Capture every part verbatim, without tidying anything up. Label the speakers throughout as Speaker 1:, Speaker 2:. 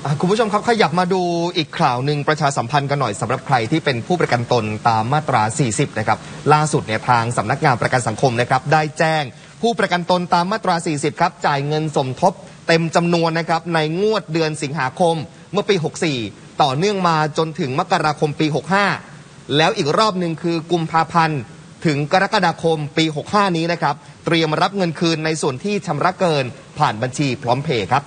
Speaker 1: คุณผู้ชมครับขยับมาดูอีกข่าวหนึ่งประชาสัมพันธ์กันหน่อยสำหรับใครที่เป็นผู้ประกันตนตามมาตรา สี่สิบ นะครับล่าสุดเนี่ยทางสำนักงานประกันสังคมนะครับได้แจ้งผู้ประกันตนตามมาตรา สี่สิบ ครับจ่ายเงินสมทบเต็มจำนวนนะครับในงวดเดือนสิงหาคมเมื่อปี หกสี่ ต่อเนื่องมาจนถึงมกราคมปี หกห้า แล้วอีกรอบหนึ่งคือกุมภาพันธ์ถึงกรกฎาคมปี หกห้า นี้นะครับเตรียมรับเงินคืนในส่วนที่ชำระเกินผ่านบัญชีพร้อมเพย์ครับ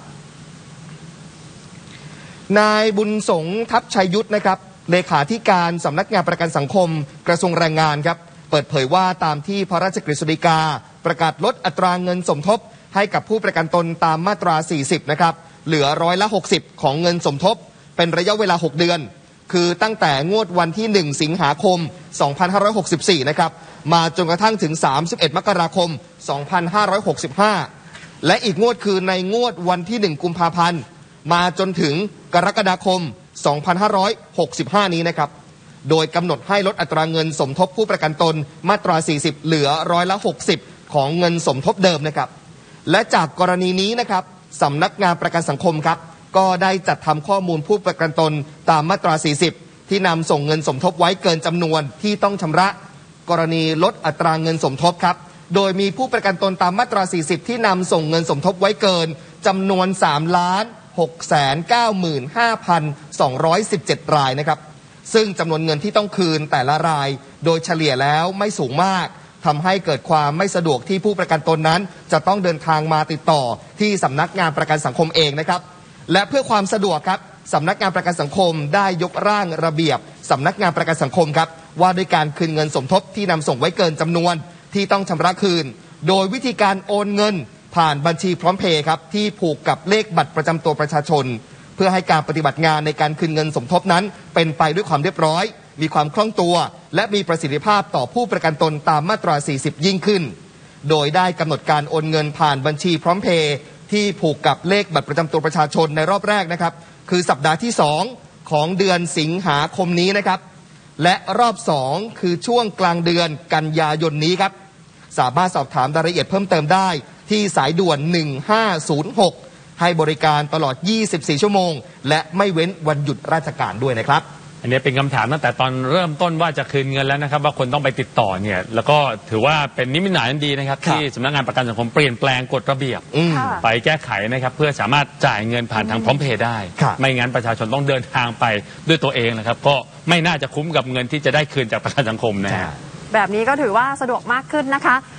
Speaker 1: นายบุญสงฆ์ทัพชัยยุทธนะครับเลขาธิการสำนักงานประกันสังคมกระทรวงแรงงานครับเปิดเผยว่าตามที่พระราชกฤษฎีกาประกาศลดอัตราเงินสมทบให้กับผู้ประกันตนตามมาตรา สี่สิบ นะครับเหลือร้อยละ หกสิบ ของเงินสมทบเป็นระยะเวลา หก เดือนคือตั้งแต่งวดวันที่ หนึ่ง สิงหาคม สองพันห้าร้อยหกสิบสี่ นะครับมาจนกระทั่งถึง สามสิบเอ็ด มกราคม สองพันห้าร้อยหกสิบห้า และอีกงวดคือในงวดวันที่ หนึ่ง กุมภาพันธ์มาจนถึงกรกฎาคม สองพันห้าร้อยหกสิบห้า นี้นะครับโดยกำหนดให้ลดอัตราเงินสมทบผู้ประกันตนมาตรา สี่สิบ เหลือร้อยละ หกสิบ ของเงินสมทบเดิมนะครับและจากกรณีนี้นะครับสำนักงานประกันสังคมครับก็ได้จัดทำข้อมูลผู้ประกันตนตามมาตรา สี่สิบ ที่นำส่งเงินสมทบไว้เกินจำนวนที่ต้องชำระกรณีลดอัตราเงินสมทบครับโดยมีผู้ประกันตนตามมาตรา สี่สิบ ที่นำส่งเงินสมทบไว้เกินจำนวน สามล้านหกแสนเก้าหมื่นห้าพันสองร้อยสิบเจ็ด รายนะครับซึ่งจำนวนเงินที่ต้องคืนแต่ละรายโดยเฉลี่ยแล้วไม่สูงมากทำให้เกิดความไม่สะดวกที่ผู้ประกันตนนั้นจะต้องเดินทางมาติดต่อที่สำนักงานประกันสังคมเองนะครับและเพื่อความสะดวกครับสำนักงานประกันสังคมได้ยกร่างระเบียบสำนักงานประกันสังคมครับว่าด้วยการคืนเงินสมทบที่นำส่งไว้เกินจำนวนที่ต้องชำระคืนโดยวิธีการโอนเงินผ่านบัญชีพร้อมเพย์ครับที่ผูกกับเลขบัตรประจำตัวประชาชนเพื่อให้การปฏิบัติงานในการคืนเงินสมทบนั้นเป็นไปด้วยความเรียบร้อยมีความคล่องตัวและมีประสิทธิภาพต่อผู้ประกันตนตามมาตรา สี่สิบ ยิ่งขึ้นโดยได้กำหนดการโอนเงินผ่านบัญชีพร้อมเพย์ที่ผูกกับเลขบัตรประจำตัวประชาชนในรอบแรกนะครับคือสัปดาห์ที่สองของเดือนสิงหาคมนี้นะครับและรอบสองคือช่วงกลางเดือนกันยายนนี้ครับสามารถสอบถามรายละเอียดเพิ่มเติมได้ที่สายด่วนหนึ่งห้าศูนย์หกให้บริการตลอดยี่สิบสี่ชั่วโมงและไม่เว้นวันหยุดราชการด้วยนะครับ
Speaker 2: อันนี้เป็นคำถามตั้งแต่ตอนเริ่มต้นว่าจะคืนเงินแล้วนะครับว่าคนต้องไปติดต่อเนี่ยแล้วก็ถือว่าเป็นนิมิตหมายอันดีนะครับที่สำนักงานประกันสังคมเปลี่ยนแปลงกฎระเบียบไปแก้ไขนะครับเพื่อสามารถจ่ายเงินผ่านทางพร้อมเพย์ได้ไม่งั้นประชาชนต้องเดินทางไปด้วยตัวเองนะครับก็ไม่น่าจะคุ้มกับเงินที่จะได้คืนจากประกันสังคมนะฮะ
Speaker 3: แบบนี้ก็ถือว่าสะดวกมากขึ้นนะคะ